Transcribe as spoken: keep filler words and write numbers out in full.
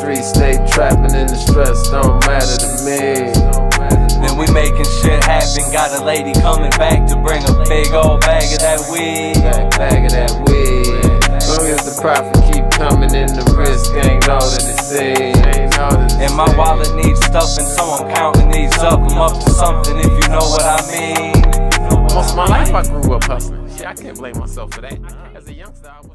streets, stay trapping in the stress, don't matter to me. Then we making shit happen, got a lady coming back to bring a big old bag of that weed. Bag, bag of that weed. Long as the profit keep coming in, the risk ain't all that it seems. And my wallet needs stuffing, so I'm counting these up. I'm up to something if you know what I mean. Most of my life I grew up hustling. Shit, I can't blame myself for that. As a youngster, I was